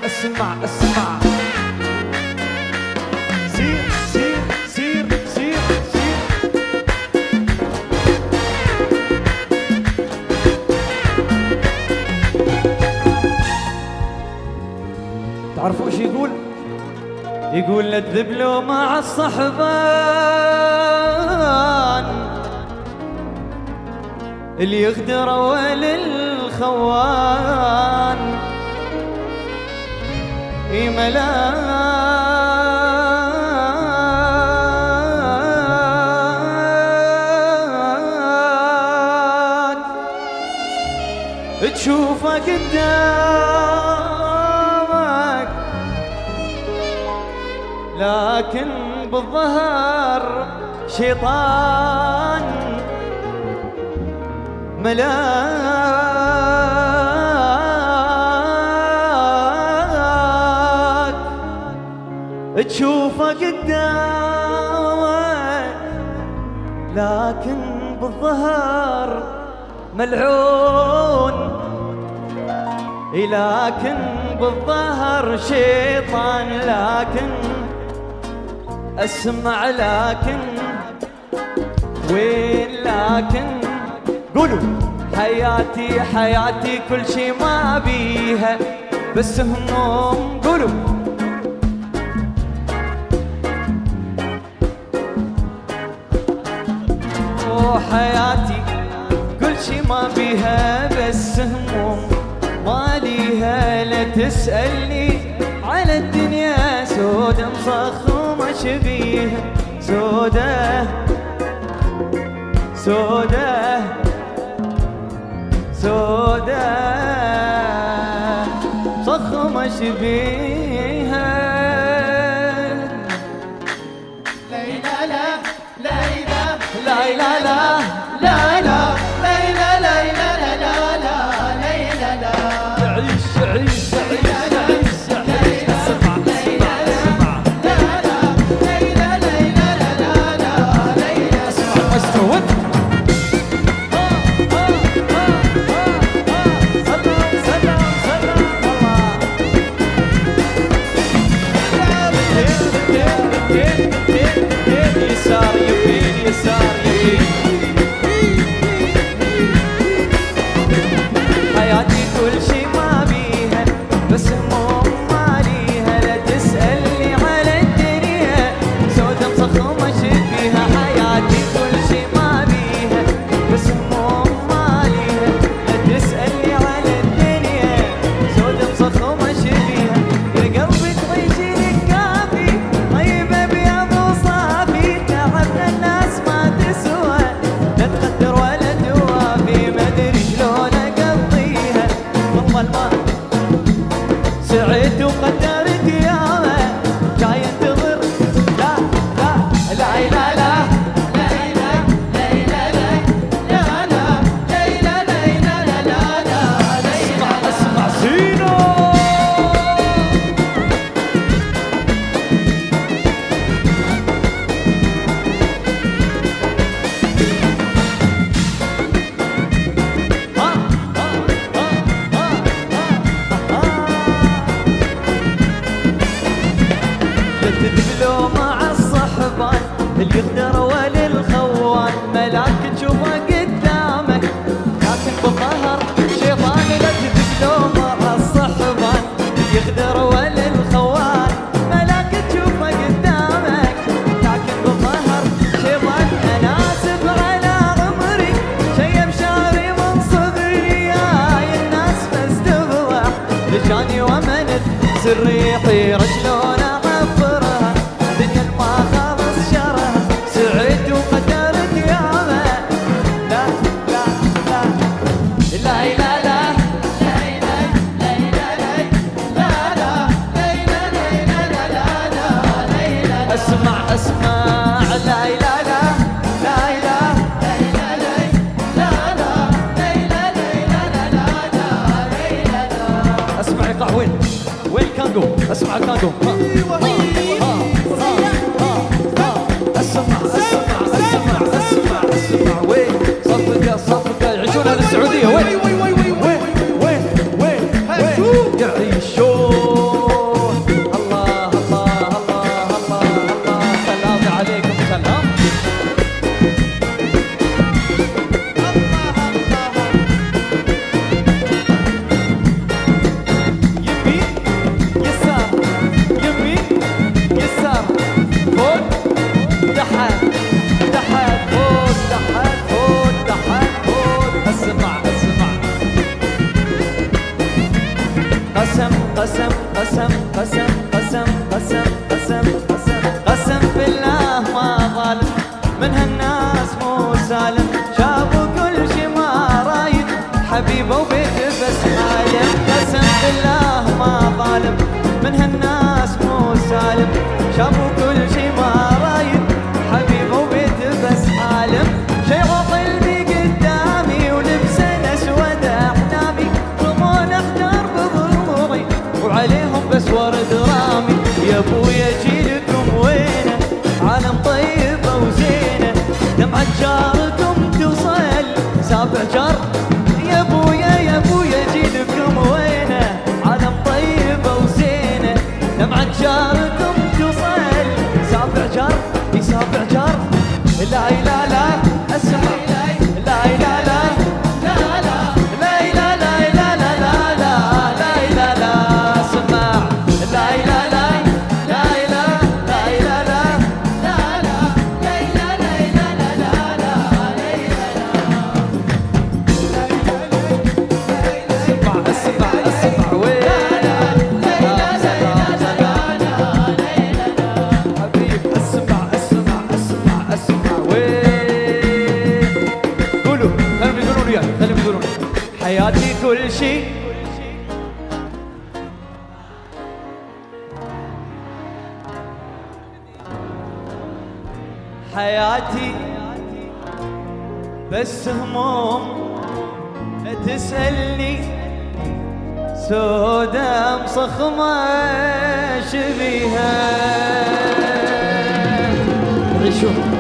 اسمع اسمع. سير سير سير سير سير. تعرفوا ايش يقول؟ يقول الذبلو مع الصحبان اللي يغدر اول الخوان ملاك تشوفه قدامك لكن بالظهر شيطان ملاك تشوفه قدامك لكن بالظهر ملعون لكن بالظهر شيطان لكن اسمع لكن وين لكن قولوا حياتي حياتي كل شي ما بيها بس هموم قولوا حياتي كل شي ما بيها بس هموم ما ليها لا تسألني على الدنيا سودة مصخمة شبيها سودة سودة سودة صخمة شبيها ليلى لا ليلى ليلى لا ليلى ليلى ليلى لا ليلى لا عيش عيش عيش عيش عيش اسمع اسمع اسمع ليلى ليلى لا ليلى اسمع مستوت يسار يمين يسار يمين حياتي كل شي ما بيها بس هموم ما ليها لا تسألني على الدنيا سودة مصخمة شبيها حياتي كل شي ما بيها بس هموم ما ليها لا تسألني على الدنيا سودة مصخمة شبيها يا قلبي تعيشي لك كافي طيبة بيض وصافي تعبنا الناس ما تسوى لا تقدر ولا توافي ما ادري شلون اقضيها والله الما سعيت وقدرت ياما جاي انتظر لا لا لا لا لا ليلى ليلى لا ليلى ليلى لا اسمع اسمع سينو تذبلوا مع الصحبان اللي يقدر ولي الخوان ملاك تشوفه قدامك لكن بالظهر شيطان لا تذبلوا مع الصحبان اللي يقدر ولي الخوان ملاك تشوفه قدامك لكن بالظهر شيطان انا اسف على عمري شيب شعري من صغري هاي الناس بس تفضح لجاني ومنت سري يطير شلون اعبرها دنيا ما خلص شرها سعيت وقدرت ياما لا لا لا لا لا لا اسمع اسمع لا لا لا لا لا اسمع يقع وين الكانجو اسمع الكانجو اسمع اسمع اسمع اسمع اسمع وين صفقة صفقة يعيشونها للسعودية وين وين وين وين وين وين يعيشون قسم قسم قسم قسم قسم قسم قسم بالله ما ظالم من هالناس مو سالم شافوا كل شي ما رايد حبيبه وبيت بس عالم قسم بالله ما ظالم من هالناس مو سالم شافوا كل شي ما رايد حبيبه وبيت بس عالم شيعوا قلبي قدامي ولبسن اسود احلامي رمون اختار بضلوعي وعليهم بس ورد رامي يا ابويا جيلكم وينه عالم طيبه وزينه دمعة جاركم توصل سابع جار يا ابويا جيلكم وينه عالم طيبه وزينه دمعة جاركم توصل سابع جار سابع جار لا لا لا اسمع لا لا لا حياتي كل شي حياتي بس هموم لا تسألني سودا مصخمة شبيها عيشوا